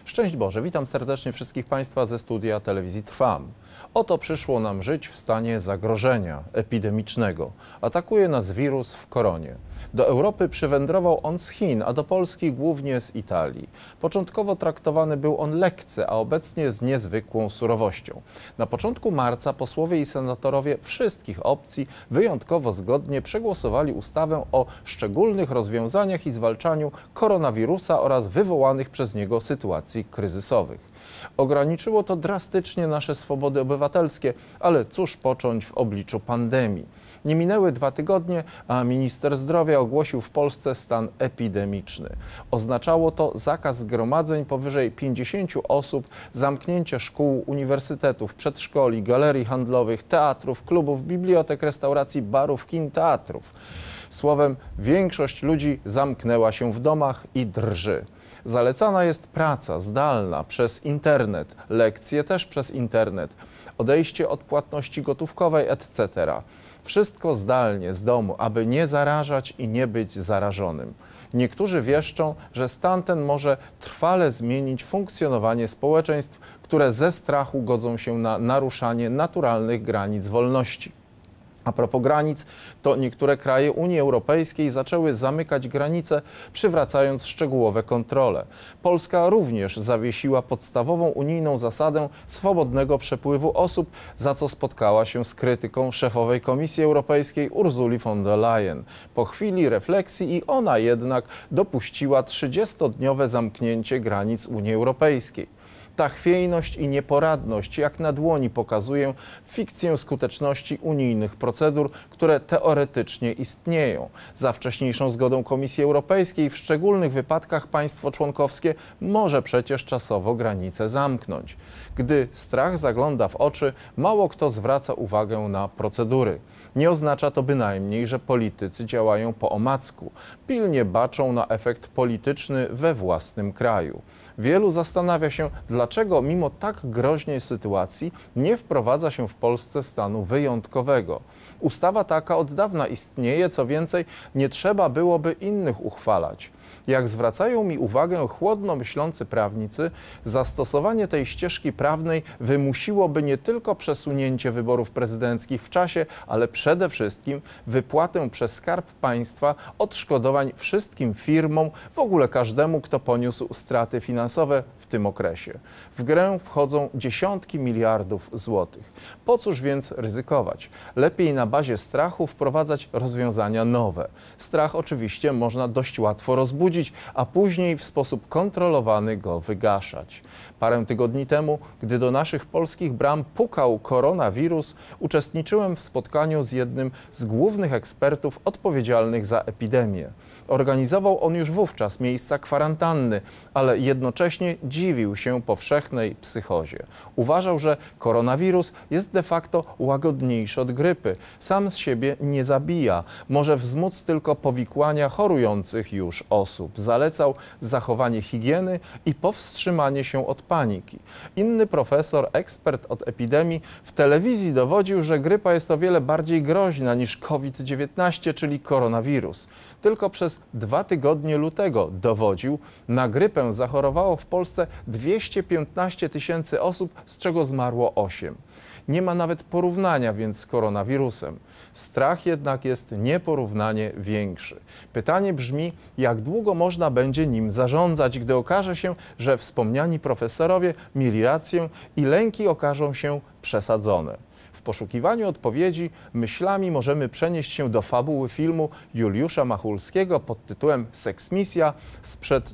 Szczęść Boże, witam serdecznie wszystkich Państwa ze studia telewizji Trwam. Oto przyszło nam żyć w stanie zagrożenia epidemicznego. Atakuje nas wirus w koronie. Do Europy przywędrował on z Chin, a do Polski głównie z Italii. Początkowo traktowany był on lekce, a obecnie z niezwykłą surowością. Na początku marca posłowie i senatorowie wszystkich opcji wyjątkowo zgodnie przegłosowali ustawę o szczególnych rozwiązaniach i zwalczaniu koronawirusa oraz wywołanych przez niego sytuacji kryzysowych. Ograniczyło to drastycznie nasze swobody obywatelskie, ale cóż począć w obliczu pandemii? Nie minęły 2 tygodnie, a minister zdrowia ogłosił w Polsce stan epidemiczny. Oznaczało to zakaz zgromadzeń powyżej 50 osób, zamknięcie szkół, uniwersytetów, przedszkoli, galerii handlowych, teatrów, klubów, bibliotek, restauracji, barów, kin, teatrów. Słowem, większość ludzi zamknęła się w domach i drży. Zalecana jest praca zdalna przez internet, lekcje też przez internet, odejście od płatności gotówkowej, etc. Wszystko zdalnie, z domu, aby nie zarażać i nie być zarażonym. Niektórzy wieszczą, że stan ten może trwale zmienić funkcjonowanie społeczeństw, które ze strachu godzą się na naruszanie naturalnych granic wolności. A propos granic, to niektóre kraje Unii Europejskiej zaczęły zamykać granice, przywracając szczegółowe kontrole. Polska również zawiesiła podstawową unijną zasadę swobodnego przepływu osób, za co spotkała się z krytyką szefowej Komisji Europejskiej Ursuli von der Leyen. Po chwili refleksji i ona jednak dopuściła 30-dniowe zamknięcie granic Unii Europejskiej. Ta chwiejność i nieporadność jak na dłoni pokazują fikcję skuteczności unijnych procedur, które teoretycznie istnieją. Za wcześniejszą zgodą Komisji Europejskiej w szczególnych wypadkach państwo członkowskie może przecież czasowo granice zamknąć. Gdy strach zagląda w oczy, mało kto zwraca uwagę na procedury. Nie oznacza to bynajmniej, że politycy działają po omacku. Pilnie baczą na efekt polityczny we własnym kraju. Wielu zastanawia się, dlaczego mimo tak groźnej sytuacji nie wprowadza się w Polsce stanu wyjątkowego. Ustawa taka od dawna istnieje, co więcej, nie trzeba byłoby innych uchwalać. Jak zwracają mi uwagę chłodno myślący prawnicy, zastosowanie tej ścieżki prawnej wymusiłoby nie tylko przesunięcie wyborów prezydenckich w czasie, ale przede wszystkim wypłatę przez Skarb Państwa odszkodowań wszystkim firmom, w ogóle każdemu, kto poniósł straty finansowe w tym okresie. W grę wchodzą dziesiątki miliardów złotych. Po cóż więc ryzykować? Lepiej na bazie strachu wprowadzać rozwiązania nowe. Strach oczywiście można dość łatwo rozbudzić, a później w sposób kontrolowany go wygaszać. Parę tygodni temu, gdy do naszych polskich bram pukał koronawirus, uczestniczyłem w spotkaniu z jednym z głównych ekspertów odpowiedzialnych za epidemię. Organizował on już wówczas miejsca kwarantanny, ale jednocześnie dziwił się powszechnej psychozie. Uważał, że koronawirus jest de facto łagodniejszy od grypy. Sam z siebie nie zabija, może wzmóc tylko powikłania chorujących już osób. Zalecał zachowanie higieny i powstrzymanie się od paniki. Inny profesor, ekspert od epidemii, w telewizji dowodził, że grypa jest o wiele bardziej groźna niż COVID-19, czyli koronawirus. Tylko przez 2 tygodnie lutego, dowodził, na grypę zachorowało w Polsce 215 000 osób, z czego zmarło 8. Nie ma nawet porównania więc z koronawirusem. Strach jednak jest nieporównanie większy. Pytanie brzmi, jak długo można będzie nim zarządzać, gdy okaże się, że wspomniani profesorowie mieli rację i lęki okażą się przesadzone. W poszukiwaniu odpowiedzi myślami możemy przenieść się do fabuły filmu Juliusza Machulskiego pod tytułem Seksmisja sprzed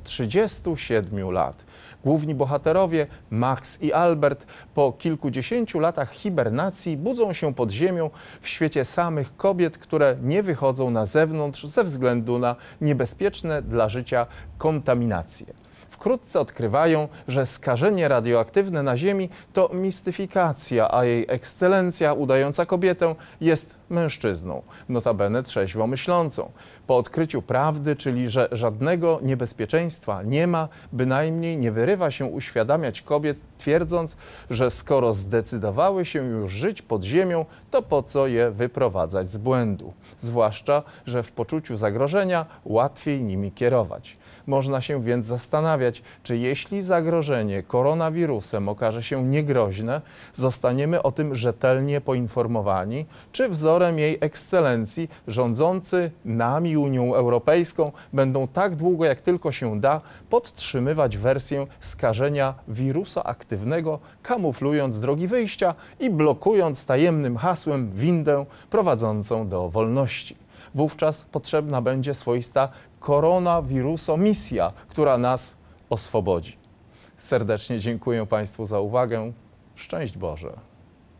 37 lat. Główni bohaterowie, Max i Albert, po kilkudziesięciu latach hibernacji budzą się pod ziemią w świecie samych kobiet, które nie wychodzą na zewnątrz ze względu na niebezpieczne dla życia kontaminacje. Wkrótce odkrywają, że skażenie radioaktywne na Ziemi to mistyfikacja, a jej ekscelencja udająca kobietę jest mężczyzną, notabene trzeźwo myślącą. Po odkryciu prawdy, czyli że żadnego niebezpieczeństwa nie ma, bynajmniej nie wyrywa się uświadamiać kobiet, twierdząc, że skoro zdecydowały się już żyć pod ziemią, to po co je wyprowadzać z błędu. Zwłaszcza, że w poczuciu zagrożenia łatwiej nimi kierować. Można się więc zastanawiać, czy jeśli zagrożenie koronawirusem okaże się niegroźne, zostaniemy o tym rzetelnie poinformowani, czy wzorem jej ekscelencji rządzący nami Unią Europejską będą tak długo jak tylko się da podtrzymywać wersję skażenia wirusa aktywnego, kamuflując drogi wyjścia i blokując tajemnym hasłem windę prowadzącą do wolności. Wówczas potrzebna będzie swoista koronawirusomisja, która nas oswobodzi. Serdecznie dziękuję Państwu za uwagę. Szczęść Boże.